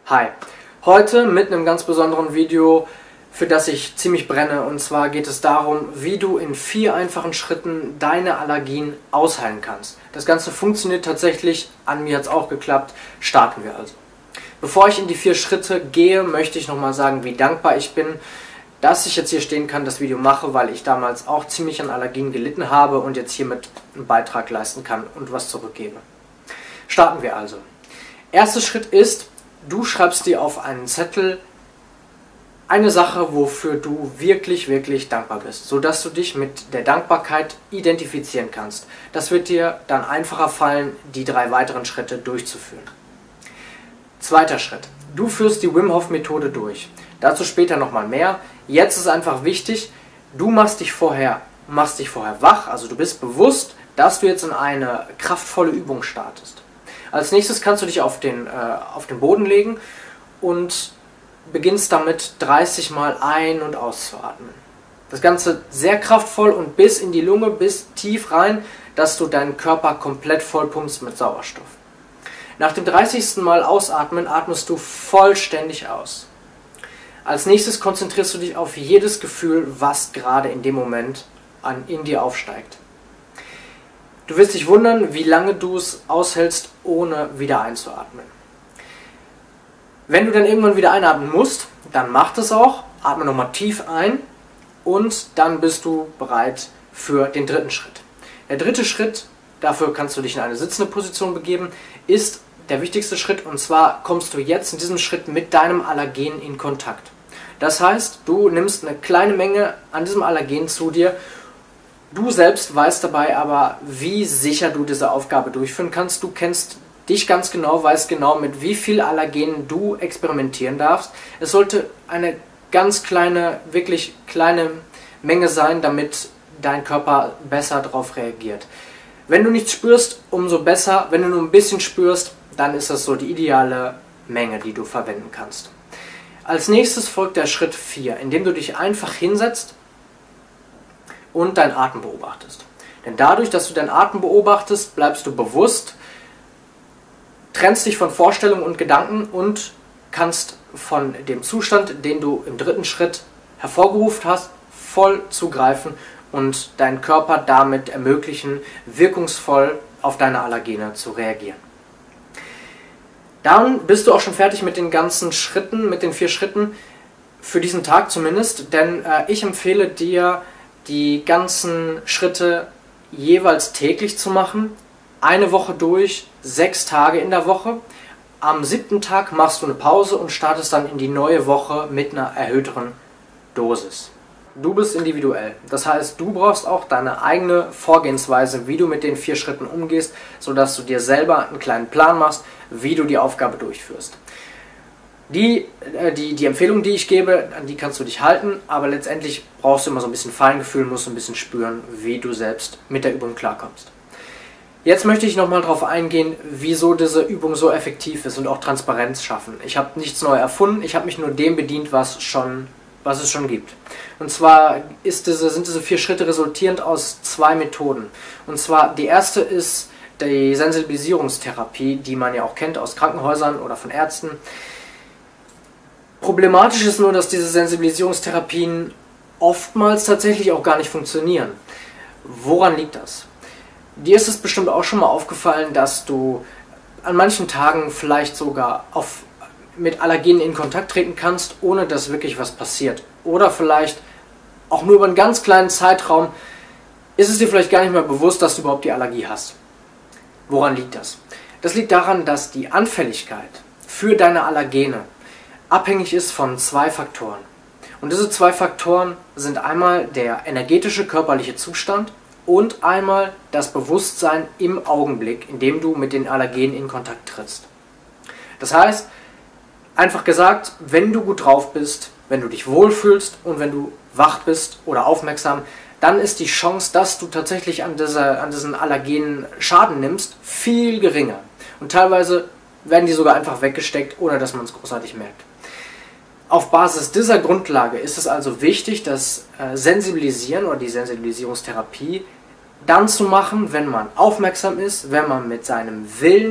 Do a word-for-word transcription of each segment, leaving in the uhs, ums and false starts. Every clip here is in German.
Hi, heute mit einem ganz besonderen Video, für das ich ziemlich brenne, und zwar geht es darum, wie du in vier einfachen Schritten deine Allergien ausheilen kannst. Das Ganze funktioniert tatsächlich, an mir hat es auch geklappt, starten wir also. Bevor ich in die vier Schritte gehe, möchte ich nochmal sagen, wie dankbar ich bin, dass ich jetzt hier stehen kann, das Video mache, weil ich damals auch ziemlich an Allergien gelitten habe und jetzt hiermit einen Beitrag leisten kann und was zurückgebe. Starten wir also. Erster Schritt ist, du schreibst dir auf einen Zettel eine Sache, wofür du wirklich, wirklich dankbar bist, sodass du dich mit der Dankbarkeit identifizieren kannst. Das wird dir dann einfacher fallen, die drei weiteren Schritte durchzuführen. Zweiter Schritt. Du führst die Wim Hof Methode durch. Dazu später nochmal mehr. Jetzt ist einfach wichtig, du machst dich vorher, machst dich vorher wach, also du bist bewusst, dass du jetzt in eine kraftvolle Übung startest. Als nächstes kannst du dich auf den, äh, auf den Boden legen und beginnst damit dreißig Mal ein- und auszuatmen. Das Ganze sehr kraftvoll und bis in die Lunge, bis tief rein, dass du deinen Körper komplett vollpumpst mit Sauerstoff. Nach dem dreißigsten Mal ausatmen, atmest du vollständig aus. Als nächstes konzentrierst du dich auf jedes Gefühl, was gerade in dem Moment an, in dir aufsteigt. Du wirst dich wundern, wie lange du es aushältst, ohne wieder einzuatmen. Wenn du dann irgendwann wieder einatmen musst, dann mach das auch, atme nochmal tief ein und dann bist du bereit für den dritten Schritt. Der dritte Schritt, dafür kannst du dich in eine sitzende Position begeben, ist der wichtigste Schritt, und zwar kommst du jetzt in diesem Schritt mit deinem Allergen in Kontakt. Das heißt, du nimmst eine kleine Menge an diesem Allergen zu dir. Du selbst weißt dabei aber, wie sicher du diese Aufgabe durchführen kannst. Du kennst dich ganz genau, weißt genau, mit wie viel Allergenen du experimentieren darfst. Es sollte eine ganz kleine, wirklich kleine Menge sein, damit dein Körper besser darauf reagiert. Wenn du nichts spürst, umso besser. Wenn du nur ein bisschen spürst, dann ist das so die ideale Menge, die du verwenden kannst. Als nächstes folgt der Schritt vier, indem du dich einfach hinsetzt und deinen Atem beobachtest. Denn dadurch, dass du deinen Atem beobachtest, bleibst du bewusst, trennst dich von Vorstellungen und Gedanken und kannst von dem Zustand, den du im dritten Schritt hervorgerufen hast, voll zugreifen und deinen Körper damit ermöglichen, wirkungsvoll auf deine Allergene zu reagieren. Dann bist du auch schon fertig mit den ganzen Schritten, mit den vier Schritten, für diesen Tag zumindest, denn äh, ich empfehle dir, die ganzen Schritte jeweils täglich zu machen, eine Woche durch, sechs Tage in der Woche. Am siebten Tag machst du eine Pause und startest dann in die neue Woche mit einer erhöhteren Dosis. Du bist individuell, das heißt, du brauchst auch deine eigene Vorgehensweise, wie du mit den vier Schritten umgehst, sodass du dir selber einen kleinen Plan machst, wie du die Aufgabe durchführst. Die, äh, die, die Empfehlung, die ich gebe, an die kannst du dich halten, aber letztendlich brauchst du immer so ein bisschen Feingefühl, musst ein bisschen spüren, wie du selbst mit der Übung klarkommst. Jetzt möchte ich nochmal darauf eingehen, wieso diese Übung so effektiv ist und auch Transparenz schaffen. Ich habe nichts neu erfunden, ich habe mich nur dem bedient, was, schon, was es schon gibt. Und zwar ist diese, sind diese vier Schritte resultierend aus zwei Methoden. Und zwar die erste ist die Sensibilisierungstherapie, die man ja auch kennt aus Krankenhäusern oder von Ärzten. Problematisch ist nur, dass diese Sensibilisierungstherapien oftmals tatsächlich auch gar nicht funktionieren. Woran liegt das? Dir ist es bestimmt auch schon mal aufgefallen, dass du an manchen Tagen vielleicht sogar auf, mit Allergenen in Kontakt treten kannst, ohne dass wirklich was passiert. Oder vielleicht auch nur über einen ganz kleinen Zeitraum ist es dir vielleicht gar nicht mehr bewusst, dass du überhaupt die Allergie hast. Woran liegt das? Das liegt daran, dass die Anfälligkeit für deine Allergene abhängig ist von zwei Faktoren. Und diese zwei Faktoren sind einmal der energetische körperliche Zustand und einmal das Bewusstsein im Augenblick, in dem du mit den Allergenen in Kontakt trittst. Das heißt, einfach gesagt, wenn du gut drauf bist, wenn du dich wohlfühlst und wenn du wach bist oder aufmerksam, dann ist die Chance, dass du tatsächlich an, dieser, an diesen Allergenen Schaden nimmst, viel geringer. Und teilweise werden die sogar einfach weggesteckt, ohne dass man es großartig merkt. Auf Basis dieser Grundlage ist es also wichtig, das äh, Sensibilisieren oder die Sensibilisierungstherapie dann zu machen, wenn man aufmerksam ist, wenn man mit seinem Willen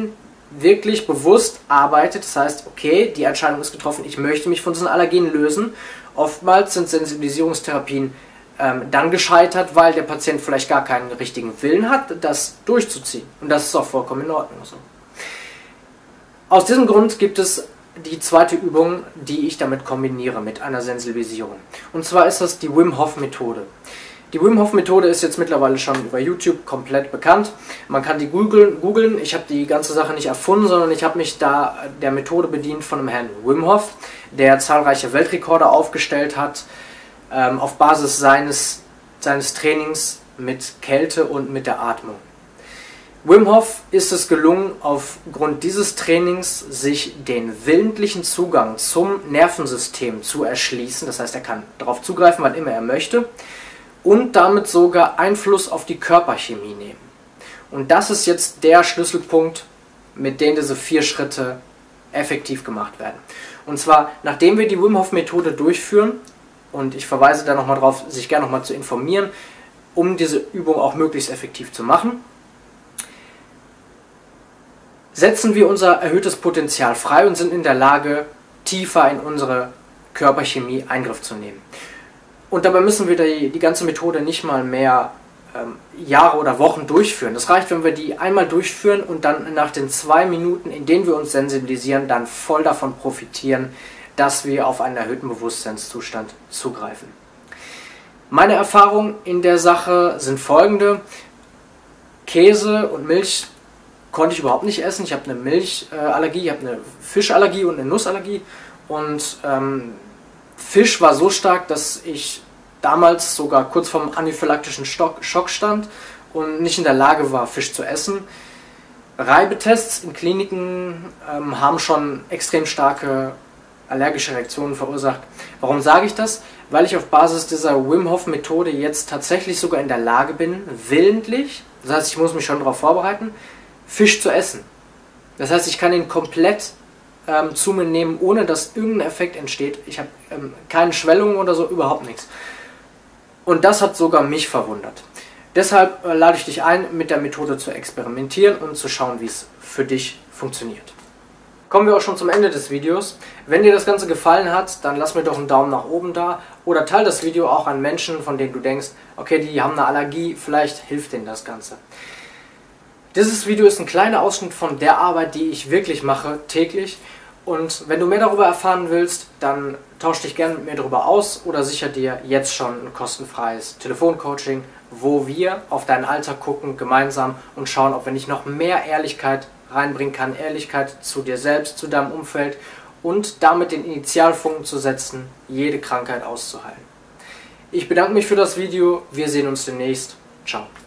wirklich bewusst arbeitet, das heißt, okay, die Entscheidung ist getroffen, ich möchte mich von diesen Allergenen lösen. Oftmals sind Sensibilisierungstherapien ähm, dann gescheitert, weil der Patient vielleicht gar keinen richtigen Willen hat, das durchzuziehen. Und das ist auch vollkommen in Ordnung so. Aus diesem Grund gibt es die zweite Übung, die ich damit kombiniere, mit einer Sensibilisierung. Und zwar ist das die Wim Hof Methode. Die Wim Hof Methode ist jetzt mittlerweile schon über YouTube komplett bekannt. Man kann die googeln. googeln. Ich habe die ganze Sache nicht erfunden, sondern ich habe mich da der Methode bedient von einem Herrn Wim Hof, der zahlreiche Weltrekorde aufgestellt hat, ähm, auf Basis seines, seines Trainings mit Kälte und mit der Atmung. Wim Hof ist es gelungen, aufgrund dieses Trainings sich den willentlichen Zugang zum Nervensystem zu erschließen. Das heißt, er kann darauf zugreifen, wann immer er möchte. Und damit sogar Einfluss auf die Körperchemie nehmen. Und das ist jetzt der Schlüsselpunkt, mit dem diese vier Schritte effektiv gemacht werden. Und zwar, nachdem wir die Wim Hof Methode durchführen, und ich verweise da nochmal drauf, sich gerne nochmal zu informieren, um diese Übung auch möglichst effektiv zu machen, setzen wir unser erhöhtes Potenzial frei und sind in der Lage, tiefer in unsere Körperchemie Eingriff zu nehmen. Und dabei müssen wir die, die ganze Methode nicht mal mehr ähm, Jahre oder Wochen durchführen. Das reicht, wenn wir die einmal durchführen und dann nach den zwei Minuten, in denen wir uns sensibilisieren, dann voll davon profitieren, dass wir auf einen erhöhten Bewusstseinszustand zugreifen. Meine Erfahrungen in der Sache sind folgende. Käse und Milch konnte ich überhaupt nicht essen. Ich habe eine Milchallergie, ich habe eine Fischallergie und eine Nussallergie. Und ähm, Fisch war so stark, dass ich damals sogar kurz vorm anaphylaktischen Schock stand und nicht in der Lage war, Fisch zu essen. Reibetests in Kliniken ähm, haben schon extrem starke allergische Reaktionen verursacht. Warum sage ich das? Weil ich auf Basis dieser Wim Hof Methode jetzt tatsächlich sogar in der Lage bin, willentlich, das heißt, ich muss mich schon darauf vorbereiten, Fisch zu essen. Das heißt, ich kann ihn komplett ähm, zu mir nehmen, ohne dass irgendein Effekt entsteht. Ich habe ähm, keine Schwellungen oder so, überhaupt nichts. Und das hat sogar mich verwundert. Deshalb äh, lade ich dich ein, mit der Methode zu experimentieren und zu schauen, wie es für dich funktioniert. Kommen wir auch schon zum Ende des Videos. Wenn dir das Ganze gefallen hat, dann lass mir doch einen Daumen nach oben da oder teile das Video auch an Menschen, von denen du denkst, okay, die haben eine Allergie, vielleicht hilft denen das Ganze. Dieses Video ist ein kleiner Ausschnitt von der Arbeit, die ich wirklich mache, täglich. Und wenn du mehr darüber erfahren willst, dann tausch dich gerne mit mir darüber aus oder sicher dir jetzt schon ein kostenfreies Telefoncoaching, wo wir auf deinen Alltag gucken, gemeinsam und schauen, ob wir nicht noch mehr Ehrlichkeit reinbringen kann, Ehrlichkeit zu dir selbst, zu deinem Umfeld und damit den Initialfunken zu setzen, jede Krankheit auszuheilen. Ich bedanke mich für das Video, wir sehen uns demnächst. Ciao.